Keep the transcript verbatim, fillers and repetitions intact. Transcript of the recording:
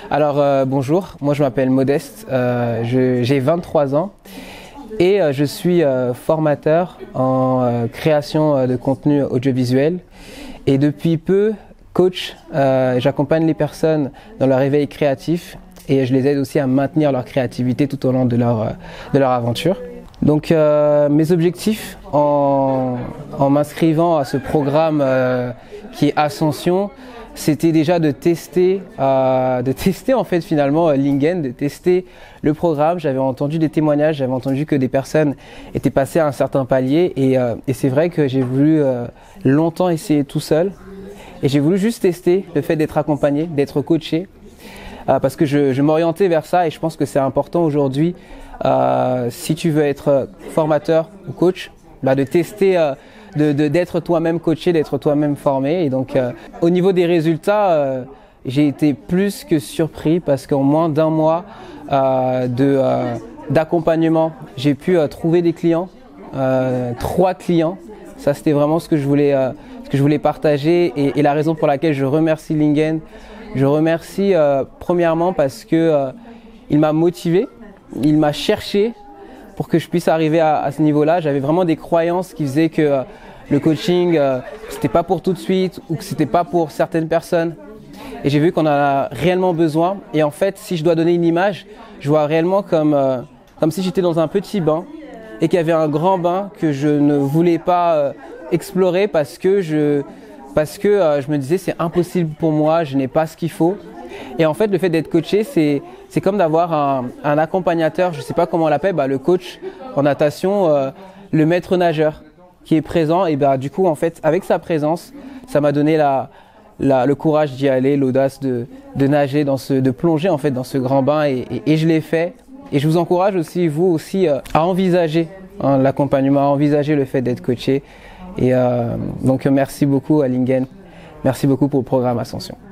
Alors euh, bonjour, moi je m'appelle Modeste, euh, j'ai vingt-trois ans et euh, je suis euh, formateur en euh, création euh, de contenu audiovisuel et depuis peu coach. Euh, j'accompagne les personnes dans leur éveil créatif et je les aide aussi à maintenir leur créativité tout au long de leur, euh, de leur aventure. Donc euh, mes objectifs en, en m'inscrivant à ce programme euh, qui est Ascension, c'était déjà de tester, euh, de tester en fait finalement Lingen, de tester le programme. J'avais entendu des témoignages, j'avais entendu que des personnes étaient passées à un certain palier et, euh, et c'est vrai que j'ai voulu euh, longtemps essayer tout seul et j'ai voulu juste tester le fait d'être accompagné, d'être coaché euh, parce que je, je m'orientais vers ça et je pense que c'est important aujourd'hui euh, si tu veux être formateur ou coach, bah, de tester euh, De, de, d'être toi-même coaché, d'être toi-même formé. Et donc, euh, au niveau des résultats, euh, j'ai été plus que surpris parce qu'en moins d'un mois euh, de, euh, d'accompagnement, j'ai pu euh, trouver des clients, euh, trois clients. Ça, c'était vraiment ce que je voulais, euh, ce que je voulais partager et, et la raison pour laquelle je remercie Lingen. Je remercie euh, premièrement parce que euh, il m'a motivé, il m'a cherché pour que je puisse arriver à, à ce niveau-là. J'avais vraiment des croyances qui faisaient que euh, le coaching, euh, c'était pas pour tout de suite ou que c'était pas pour certaines personnes. Et j'ai vu qu'on en a réellement besoin. Et en fait, si je dois donner une image, je vois réellement comme, euh, comme si j'étais dans un petit bain et qu'il y avait un grand bain que je ne voulais pas euh, explorer parce que, je, parce que euh, je me disais c'est impossible pour moi, je n'ai pas ce qu'il faut. Et en fait, le fait d'être coaché, c'est, c'est comme d'avoir un, un accompagnateur, je ne sais pas comment on l'appelle, bah, le coach en natation, euh, le maître nageur qui est présent. Et bah, du coup, en fait, avec sa présence, ça m'a donné la, la, le courage d'y aller, l'audace de, de nager, dans ce, de plonger en fait dans ce grand bain. Et, et, et je l'ai fait. Et je vous encourage aussi, vous aussi, euh, à envisager hein, l'accompagnement, à envisager le fait d'être coaché. Et euh, donc, merci beaucoup à Lingen. Merci beaucoup pour le programme Ascension.